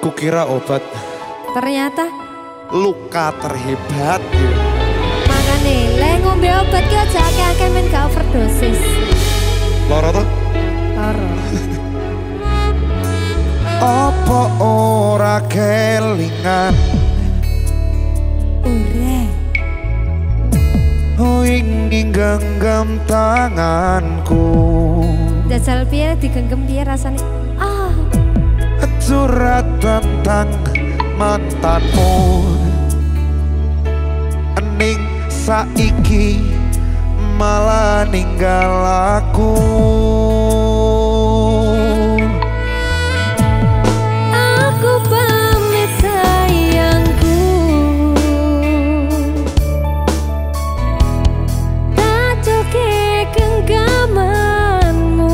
Kukira obat, Ternyata luka terhebat. makane le ngombe obat ki aja akeh-akeh men gak overdosis. Loro tuh? Loro. Apa ora kelingan? Ora. Oh ingin genggam tanganku. Jajal piye digenggam piye rasane? Ah, Curhat tentang mantanmu. Ening saiki malah ninggal aku. aku pamit sayangku. Tak joge genggamanmu.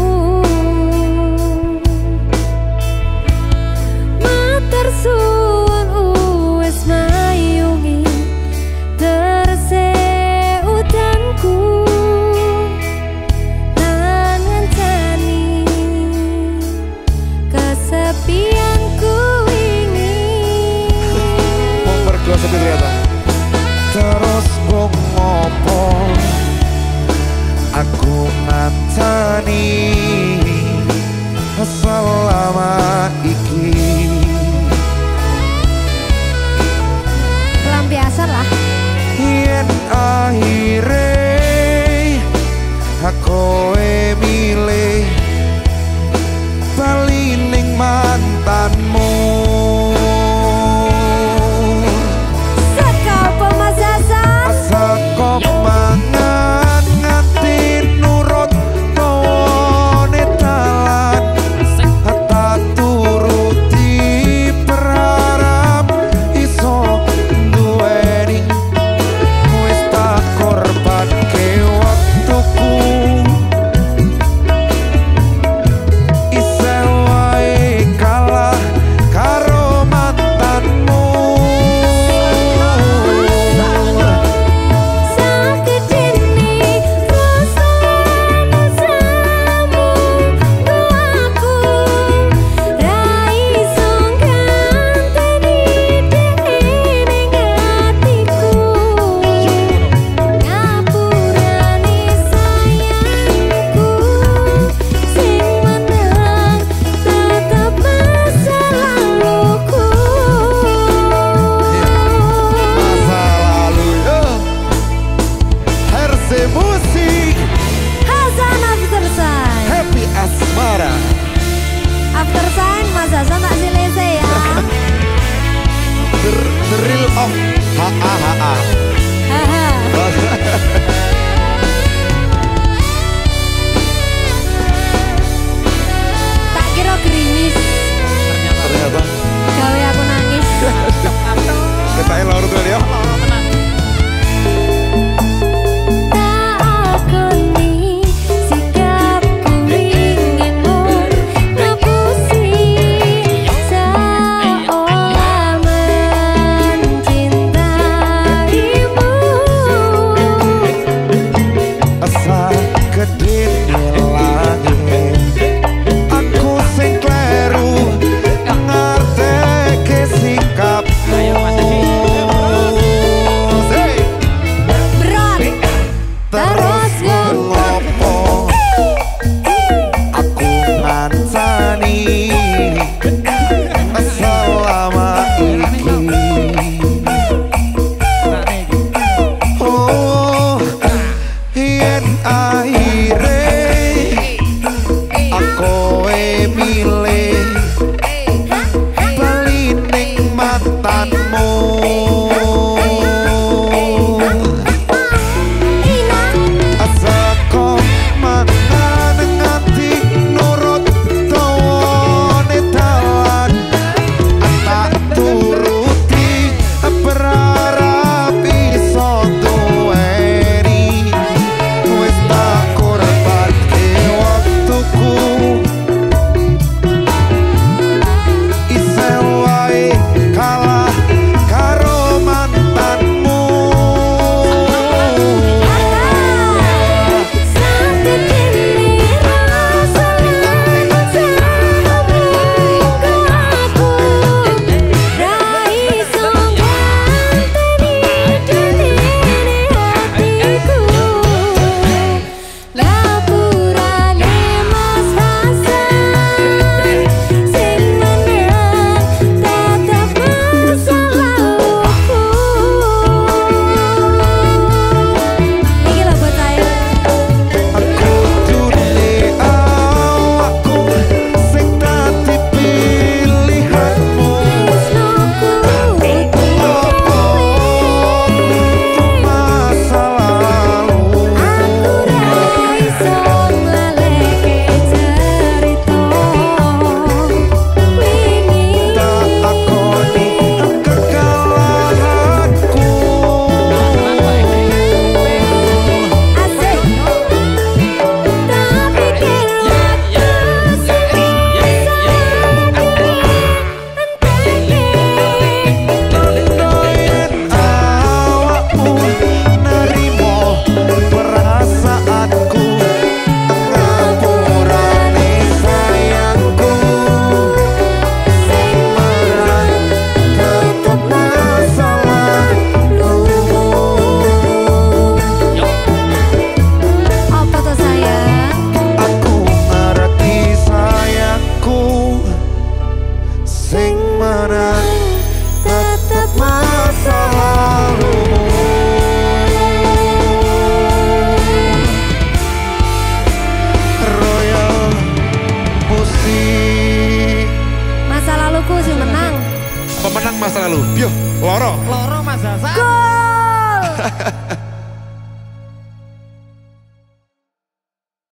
Matur suwun wis mayungi terse udanku. Lan ngancani kesepianku ini. Mau mergo sedih ternyata. Terus kok ngopo aku ngancani selama iki. Pelampiasan lah. Yen akhire aku milih bali ning mantanmu. Saka pemasasan. Saka mangan nganti nurut tone dalan. Tak turuti berharap iso duweni. Wis tak korbanke waktuku. Isih wae kalah karo mantanmu. Sakit ini rasa nasamu. Doaku rai song ganteni ning hatiku. Ngapurani sayangku. Sing menang tetap masa laluku. Masa lalu yo. Herse musik Hasan After Sign. Happy Asmara. After Sign Mas Hasan tak silese ya. The real of HAHA. Haha. Tak kira gerimis. Ternyata Gawe aku nangis. kita lorot kali ya. Tak akoni sikapku inginmu ngapusi seolah mencintaimu. masa lalu. Yo, loro. Loro Mas Hasan. Gol.